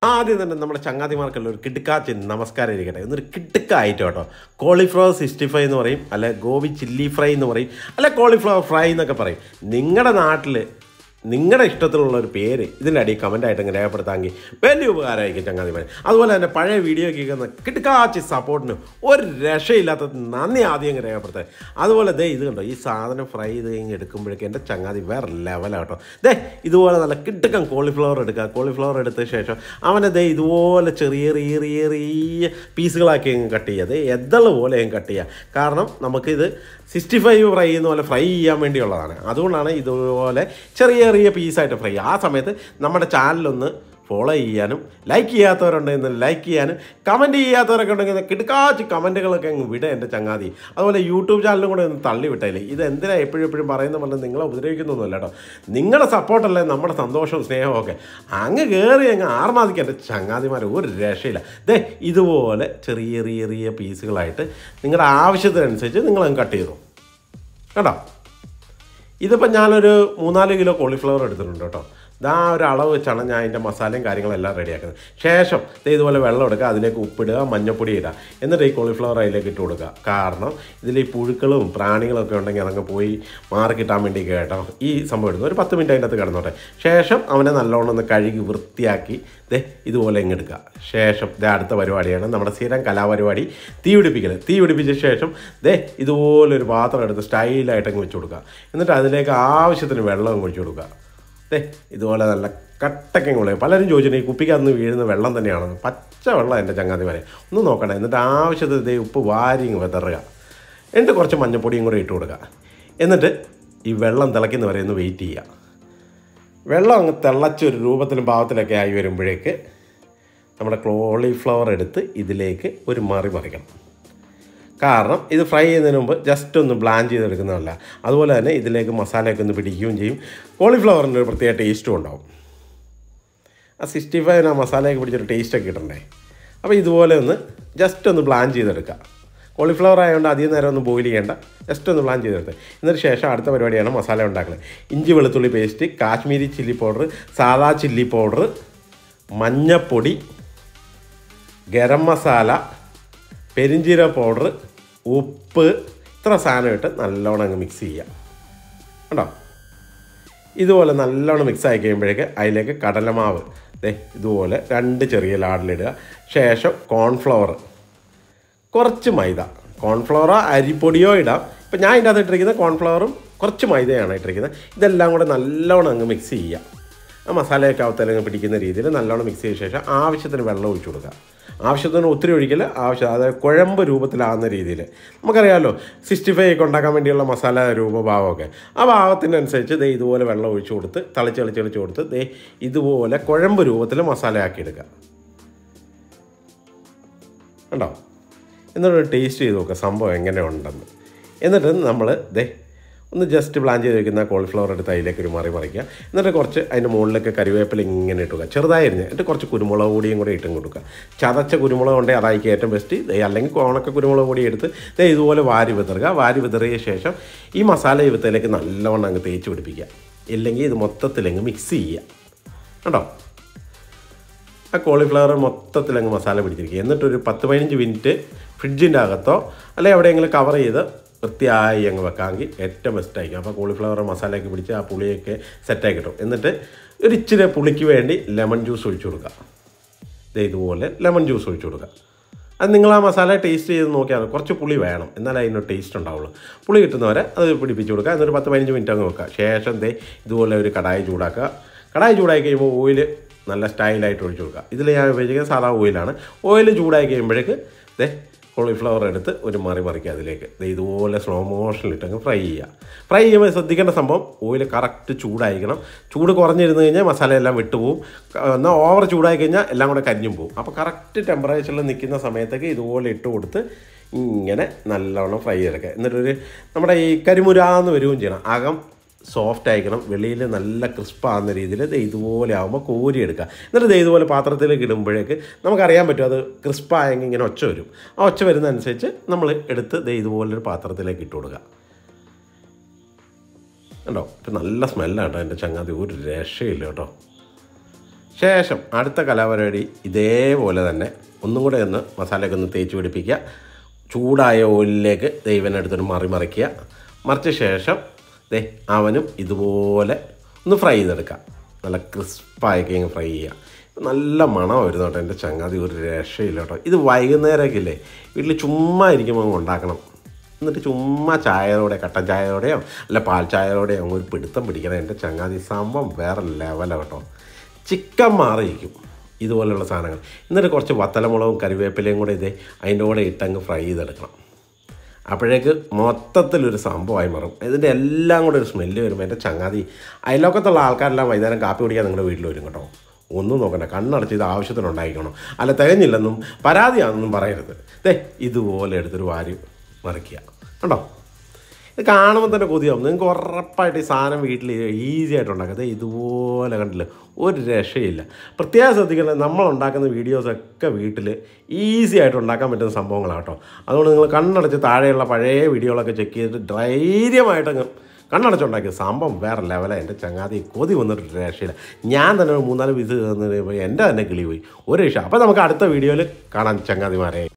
ആദ്യം തന്നെ നമ്മുടെ ചങ്ങാതിമാർക്കുള്ള ഒരു കിടുക്കാച്ചി നമസ്കാരം ഇരിക്കട്ടെ. എന്നൊരു കിടുക്കായിട്ട് കേട്ടോ. കോളിഫ്ലവർ 65 എന്ന് പറയും, അല്ലെ ഗോബി ചില്ലി ഫ്രൈ എന്ന് പറയും, അല്ലെ കോളിഫ്ലവർ ഫ്രൈ എന്നൊക്കെ പറയും. നിങ്ങളുടെ നാട്ടിൽ നിങ്ങളുടെ ഇഷ്ടത്തിലുള്ള ഒരു പേര് ഇതിൻ്റെ അടിയിൽ കമൻറ്റായിട്ട് ഇങ്ങനെ രേഖപ്പെടുത്താമെങ്കിൽ വലിയ ഉപകാരമായിരിക്കും ചങ്ങാതിമാർ. അതുപോലെ തന്നെ പഴയ വീഡിയോയ്ക്ക് കിടുക്കാച്ചി സപ്പോർട്ടിന് ഒരു രക്ഷയില്ലാത്ത നന്ദി ആദ്യം ഇങ്ങനെ രേഖപ്പെടുത്താൻ. അതുപോലെ ഇത് കണ്ടോ, ഈ സാധനം ഫ്രൈ ചെയ്ത് കഴിഞ്ഞ് എടുക്കുമ്പോഴേക്കും എൻ്റെ ചങ്ങാതി വേറെ ലെവലാട്ടോ. ഇതുപോലെ നല്ല കിടുക്കൻ കോളിഫ്ലവർ എടുക്കുക. കോളിഫ്ലവർ എടുത്ത ശേഷം അവനെ ഇതുപോലെ ചെറിയ പീസുകളാക്കി കട്ട് ചെയ്യുക. എതള് പോലെ കട്ട് ചെയ്യുക. കാരണം നമുക്കിത് 65 ഫ്രൈ ചെയ്യുന്ന പോലെ ഫ്രൈ ചെയ്യാൻ വേണ്ടിയുള്ളതാണ്. അതുകൊണ്ടാണ് ഇതുപോലെ ചെറിയ പീസായിട്ട് ഫ്രൈ ചെയ്യുക. ആ സമയത്ത് നമ്മുടെ ചാനലൊന്ന് ഫോളോ ചെയ്യാനും ലൈക്ക് ചെയ്യാത്തവരുണ്ടെങ്കിൽ ലൈക്ക് ചെയ്യാനും കമൻറ്റ് ചെയ്യാത്തവരൊക്കെ ഉണ്ടെങ്കിൽ കിടുക്കാച്ച് കമൻറ്റുകളൊക്കെ അങ്ങ് വിടുക എൻ്റെ ചങ്ങാതി. അതുപോലെ യൂട്യൂബ് ചാനലും കൂടെ ഒന്ന് തള്ളി വിട്ടേലേ. ഇത് എന്തിനാണ് എപ്പോഴും പറയുന്ന പോലെ നിങ്ങളെ ഉപദ്രവിക്കുന്നൊന്നുമല്ല കേട്ടോ. നിങ്ങളുടെ സപ്പോർട്ടല്ലേ നമ്മുടെ സന്തോഷവും സ്നേഹവും ഒക്കെ. അങ്ങ് കയറി അങ്ങ് ആർമാദിക്കുക എൻ്റെ ചങ്ങാതിമാരെ, ഒരു രക്ഷയില്ല. ഇതുപോലെ ചെറിയ പീസുകളായിട്ട് നിങ്ങളുടെ ആവശ്യത്തിനനുസരിച്ച് നിങ്ങളങ്ങ് കട്ട് ചെയ്തു കേട്ടോ. ഇതിപ്പോൾ ഞാനൊരു 3-4 കിലോ കോളിഫ്ലവർ എടുത്തിട്ടുണ്ട് കേട്ടോ. ഒരു അളവ് വെച്ചാണ് ഞാൻ അതിൻ്റെ മസാലയും കാര്യങ്ങളെല്ലാം റെഡിയാക്കുന്നത്. ശേഷം ഇതുപോലെ വെള്ളം എടുക്കുക, അതിലേക്ക് ഉപ്പിടുക, മഞ്ഞപ്പൊടി ഇടുക, എന്നിട്ട് ഈ കോളിഫ്ലവർ അതിലേക്ക് ഇട്ട് കൊടുക്കുക. കാരണം ഇതിൽ ഈ പുഴുക്കളും പ്രാണികളൊക്കെ ഉണ്ടെങ്കിൽ അതങ്ങ് പോയി മാറി കിട്ടാൻ വേണ്ടി കേട്ടോ ഈ സംഭവം എടുക്കുക. ഒരു 10 മിനിറ്റ് അതിൻ്റെ അകത്ത് കിടന്നോട്ടെ. ശേഷം അവനെ നല്ലോണം ഒന്ന് കഴുകി വൃത്തിയാക്കി ഇതുപോലെ ഇങ്ങെടുക്കുക. ശേഷം അടുത്ത പരിപാടിയാണ് നമ്മുടെ സ്ഥിരം കലാപരിപാടി, തീ പിടിപ്പിച്ച ശേഷം ഇതുപോലൊരു പാത്രം എടുത്ത് സ്റ്റൈലായിട്ടങ്ങ് വെച്ച് കൊടുക്കുക. എന്നിട്ട് അതിലേക്ക് ആവശ്യത്തിന് വെള്ളം ഒഴിച്ചു കൊടുക്കുക. ഇതുപോലെ നല്ല കട്ടക്കങ്ങ് കൊള്ളുക. പലരും ചോദിച്ചിട്ട് ഈ കുപ്പിക്കകത്ത് വീഴുന്ന വെള്ളം തന്നെയാണ്. പച്ച വെള്ളം എൻ്റെ ചങ്ങാതിമാരെ ഒന്ന് നോക്കണേ. എന്നിട്ട് ആവശ്യത്തിന് ഉപ്പ് വാരിങ്ങ് വെതറുക. എന്നിട്ട് കുറച്ച് മഞ്ഞപ്പൊടിയും കൂടെ ഇട്ട് കൊടുക്കുക. എന്നിട്ട് ഈ വെള്ളം തിളയ്ക്കുന്നവരെ ഒന്ന് വെയിറ്റ് ചെയ്യുക. വെള്ളം അങ്ങ് തിളച്ചൊരു രൂപത്തിലും ഭാവത്തിലൊക്കെ ആയി വരുമ്പോഴേക്ക് നമ്മുടെ കോളിഫ്ലവർ എടുത്ത് ഇതിലേക്ക് ഒരു മറിക്കണം. കാരണം ഇത് ഫ്രൈ ചെയ്യുന്നതിന് മുമ്പ് ജസ്റ്റ് ഒന്ന് ബ്ലാൻഡ് ചെയ്തെടുക്കുന്നതല്ല. അതുപോലെ തന്നെ ഇതിലേക്ക് മസാലയൊക്കെ ഒന്ന് പിടിക്കുകയും ചെയ്യും. കോളിഫ്ലവറിൻ്റെ ഒരു പ്രത്യേക ടേസ്റ്റും ഉണ്ടാവും. ആ 65 ആ മസാലയൊക്കെ പിടിച്ചൊരു ടേസ്റ്റൊക്കെ കിട്ടണ്ടേ. അപ്പോൾ ഇതുപോലെ ഒന്ന് ജസ്റ്റ് ഒന്ന് ബ്ലാൻഡ് ചെയ്തെടുക്കുക. കോളിഫ്ലവർ ആയതുകൊണ്ട് അധികം നേരം ഒന്ന് ബോയിൽ ചെയ്യേണ്ട, ജസ്റ്റ് ഒന്ന് ബ്ലാൻഡ് ചെയ്തെടുത്ത്. എന്നിട്ട് ശേഷം അടുത്ത പരിപാടിയാണ് മസാല ഉണ്ടാക്കുന്നത്. ഇഞ്ചി വെളുത്തുള്ളി പേസ്റ്റ്, കാശ്മീരി ചില്ലി പൗഡർ, സാദാ ചില്ലി പൗഡർ, മഞ്ഞപ്പൊടി, ഗരം മസാല, പെരിഞ്ചീരക പൗഡർ, ഉപ്പ്, ഇത്ര സാധനം ഇട്ട് നല്ലോണം അങ്ങ് മിക്സ് ചെയ്യുക കേട്ടോ. ഇതുപോലെ നല്ലോണം മിക്സ് ആയി കഴിയുമ്പോഴേക്ക് അതിലേക്ക് കടലമാവ് ഇതുപോലെ 2 ചെറിയ ലാഡിലിടുക. ശേഷം കോൺഫ്ലവർ, കുറച്ച് മൈദ, കോൺഫ്ലവറോ അരിപ്പൊടിയോ ഇടാം. ഇപ്പം ഞാൻ ഇതിൻ്റെ അകത്ത് ഇട്ടിരിക്കുന്നത് കോൺഫ്ലവറും കുറച്ച് മൈദയാണ് ഇട്ടിരിക്കുന്നത്. ഇതെല്ലാം കൂടെ നല്ലോണം അങ്ങ് മിക്സ് ചെയ്യുക. ആ മസാലയൊക്കെ അവത്തലങ്ങ് പിടിക്കുന്ന രീതിയിൽ നല്ലോണം മിക്സ് ചെയ്ത ശേഷം ആവശ്യത്തിന് വെള്ളം ഒഴിച്ചു കൊടുക്കുക. ആവശ്യത്തിന് ഒത്തിരി ഒഴിക്കില്ല, അതായത് കുഴമ്പ് രൂപത്തിലാകുന്ന രീതിയിൽ. നമുക്കറിയാമല്ലോ 65 ഒക്കെ ഉണ്ടാക്കാൻ വേണ്ടിയുള്ള മസാല രൂപഭാവമൊക്കെ. ആ ഭാവത്തിനനുസരിച്ച് ഇതുപോലെ വെള്ളം ഒഴിച്ചു കൊടുത്ത് തളിച്ച് കൊടുത്ത് ഇതുപോലെ കുഴമ്പ് രൂപത്തിൽ മസാലയാക്കി എടുക്കുക കണ്ടോ. എന്നിട്ട് ടേസ്റ്റ് ചെയ്ത് നോക്കുക സംഭവം എങ്ങനെയുണ്ടെന്ന്. എന്നിട്ട് നമ്മൾ ഒന്ന് ജസ്റ്റ് ബ്ലാൻഡ് ചെയ്ത് വയ്ക്കുന്ന കോളിഫ്ലവർ എടുത്ത് അതിലേക്ക് ഒരു മറിക്കുക. എന്നിട്ട് കുറച്ച് അതിൻ്റെ മുകളിലേക്ക് കറിവേപ്പില ഇങ്ങനെ ഇട്ടുക, ചെറുതായിരുന്നു. എന്നിട്ട് കുറച്ച് കുരുമുളക് പൊടിയും കൂടെ ഇട്ടും കൊടുക്കുക. ചതച്ച കുരുമുളക് ഉണ്ടെങ്കിൽ അതായിരിക്കും ഏറ്റവും ബെസ്റ്റ്. അല്ലെങ്കിൽ ഉണക്ക കുരുമുളക് പൊടി എടുത്ത് ഇതുപോലെ വാരി വിതറിയ ശേഷം ഈ മസാല വിത്തയിലേക്ക് നല്ലവണ്ണം അങ്ങ് തേച്ച് പിടിപ്പിക്കുക. ഇല്ലെങ്കിൽ ഇത് മൊത്തത്തിലങ്ങ് മിക്സ് ചെയ്യുക കേട്ടോ. ആ കോളിഫ്ലവർ മൊത്തത്തിലങ്ങ് മസാല പിടിച്ചിരിക്കുക. എന്നിട്ടൊരു 10-15 മിനിറ്റ് ഫ്രിഡ്ജിൻ്റെ അകത്തോ അല്ലെങ്കിൽ എവിടെയെങ്കിലും കവർ ചെയ്ത് വൃത്തിയായി അങ്ങ് വെക്കാമെങ്കിൽ ഏറ്റവും ബെസ്റ്റായിരിക്കും. അപ്പോൾ കോളിഫ്ലവർ മസാലയൊക്കെ പിടിച്ച് ആ പുളിയൊക്കെ സെറ്റായി കിട്ടും. എന്നിട്ട് ഒരു ഇച്ചിരി പുളിക്ക് വേണ്ടി ലെമൺ ജ്യൂസ് ഒഴിച്ചു കൊടുക്കുക. ഇതുപോലെ ലെമൺ ജ്യൂസ് ഒഴിച്ചു കൊടുക്കുക. അത് നിങ്ങൾ ആ മസാല ടേസ്റ്റ് ചെയ്ത് നോക്കിയാൽ കുറച്ച് പുളി വേണം, എന്നാലേ അതിനൊരു ടേസ്റ്റ് ഉണ്ടാവുള്ളൂ. പുളി കിട്ടുന്നവരെ അത് പിടിപ്പിച്ച് കൊടുക്കുക. എന്നിട്ട് 10-15 മിനിറ്റ് അങ്ങ് വെക്കുക. ശേഷം ഇതുപോലെ ഒരു കടായി ചൂടാക്കുക. കടായി ചൂടായി കഴിയുമ്പോൾ ഓയിൽ നല്ല സ്റ്റൈലായിട്ട് ഒഴിച്ചു കൊടുക്കുക. ഇതിൽ ഞാൻ ഉപയോഗിക്കുന്നത് സാധാ ഓയിലാണ്. ഓയിൽ ചൂടായി കഴിയുമ്പോഴേക്ക് കോളിഫ്ലവർ എടുത്ത് ഒരു മറിക്കുക. അതിലേക്ക് ഇതുപോലെ സ്ലോ മോഷനിലിട്ടങ്ങ് ഫ്രൈ ചെയ്യുക. ഫ്രൈ ചെയ്യുമ്പോൾ ശ്രദ്ധിക്കേണ്ട സംഭവം ഓയിൽ കറക്റ്റ് ചൂടായിരിക്കണം. ചൂട് കുറഞ്ഞിരുന്ന് കഴിഞ്ഞാൽ മസാലയെല്ലാം വിട്ടുപോകും. എന്നാൽ ഓവർ ചൂടായി കഴിഞ്ഞാൽ എല്ലാം കൂടെ കരിഞ്ഞും പോകും. അപ്പോൾ കറക്റ്റ് ടെമ്പറേച്ചറിൽ നിൽക്കുന്ന സമയത്തേക്ക് ഇതുപോലെ ഇട്ട് കൊടുത്ത് ഇങ്ങനെ നല്ലവണ്ണം ഫ്രൈ ചെയ്തെടുക്കുക. എന്നിട്ടൊരു നമ്മുടെ ഈ കരിമുരാന്ന് വരികയും ചെയ്യണം. അകം സോഫ്റ്റ് ആയിരിക്കണം, വെളിയിൽ നല്ല ക്രിസ്പാകുന്ന രീതിയിൽ ഇതുപോലെ ആകുമ്പോൾ കോരിയെടുക്കുക. എന്നിട്ട് ഇതുപോലെ പാത്രത്തിലേക്ക് ഇടുമ്പോഴേക്ക് നമുക്കറിയാൻ പറ്റും അത് ക്രിസ്പായെങ്കിൽ ഇങ്ങനെ ഒച്ച വരും. ആ ഒച്ച വരുന്നതനുസരിച്ച് നമ്മൾ എടുത്ത് ഇതുപോലൊരു പാത്രത്തിലേക്ക് ഇട്ട് കൊടുക്കുക കണ്ടോ. ഇപ്പം നല്ല സ്മെല്ലാണ് കേട്ടോ എൻ്റെ ചങ്ങാതി, ഒരു രക്ഷയില്ല കേട്ടോ. ശേഷം അടുത്ത കലാപരിപാടി ഇതേപോലെ തന്നെ ഒന്നും കൂടെ ഒന്ന് മസാലയൊക്കെ ഒന്ന് തേച്ച് പിടിപ്പിക്കുക. ചൂടായ ഓയിലിലേക്ക് ഇവനെടുത്തിട്ട് മറിക്കുക. മറിച്ച ശേഷം അവനും ഇതുപോലെ ഒന്ന് ഫ്രൈ ചെയ്തെടുക്കുക. നല്ല ക്രിസ്പായൊക്കെ ഇങ്ങ് ഫ്രൈ ചെയ്യുക. നല്ല മണം വരുന്നു കേട്ടോ എൻ്റെ ചങ്ങാതി, ഒരു രക്ഷയില്ല കേട്ടോ. ഇത് വൈകുന്നേരമൊക്കെ ഇല്ലേ വീട്ടിൽ ചുമ്മാ ഇരിക്കുമ്പോൾ ഉണ്ടാക്കണം. എന്നിട്ട് ചുമ്മാ ചായയോടെ, കട്ടൻ ചായയോടെയോ അല്ല പാൽ ചായയോടെയോ ഒരു പിടുത്തം പിടിക്കണം എൻ്റെ ചങ്ങാതി. സംഭവം വേറെ ലെവലാണ് കേട്ടോ. ചിക്കൻ മാറിയിരിക്കും ഇതുപോലെയുള്ള സാധനങ്ങൾ. എന്നിട്ട് കുറച്ച് വത്തലമുളകും കറിവേപ്പിലയും കൂടെ അതിൻ്റെ കൂടെ ഇട്ടങ്ങ് ഫ്രൈ ചെയ്തെടുക്കണം. അപ്പോഴേക്ക് മൊത്തത്തിലൊരു സംഭവമായി മാറും. ഇതിൻ്റെ എല്ലാം കൂടെ ഒരു സ്മെല്ല് വരുമ്പോൾ എൻ്റെ ചങ്ങാതി, അയൽവക്കത്തുള്ള ആൾക്കാരെല്ലാം വൈകുന്നേരം കാപ്പി കുടിക്കാൻ നിങ്ങളുടെ വീട്ടിൽ വരും കേട്ടോ. ഒന്നും നോക്കണ്ട, കണ്ണടച്ച് ഇത് ആവശ്യത്തിനുണ്ടായിക്കണം. അല്ല തികഞ്ഞില്ലെന്നും പരാതിയാണെന്നും പറയരുത്. ഇതുപോലെ എടുത്തൊരു വാരി മറിക്കുക കേട്ടോ. ഇത് കാണുമ്പോൾ തന്നെ കൊതിയാവും. നിങ്ങൾക്ക് ഉറപ്പായിട്ട് ഈ സാധനം വീട്ടിൽ ഈസി ആയിട്ട് ഉണ്ടാക്കുക. ഇതുപോലെ കണ്ടില്ല, ഒരു രക്ഷയില്ല. പ്രത്യേകം ശ്രദ്ധിക്കേണ്ടത്, നമ്മളുണ്ടാക്കുന്ന വീഡിയോസൊക്കെ വീട്ടിൽ ഈസി ആയിട്ട് ഉണ്ടാക്കാൻ പറ്റുന്ന സംഭവങ്ങളാണ് കേട്ടോ. അതുകൊണ്ട് നിങ്ങൾ കണ്ണടച്ച് താഴെയുള്ള പഴയ വീഡിയോകളൊക്കെ ചെക്ക് ചെയ്തിട്ട് ധൈര്യമായിട്ടങ്ങ് കണ്ണടച്ചുണ്ടാക്കിയ സംഭവം വേറെ ലെവലാണ് എൻ്റെ ചങ്ങാതി. കൊതി വന്നിട്ട് രക്ഷയില്ല. ഞാൻ തന്നെ ഒരു 3-4 പീസ് തന്നു കഴിയുമ്പോൾ എൻ്റെ തന്നെ കിളി പോയി, ഒരു രക്ഷ. അപ്പോൾ നമുക്ക് അടുത്ത വീഡിയോയിൽ കാണാം ചങ്ങാതിമാരെ.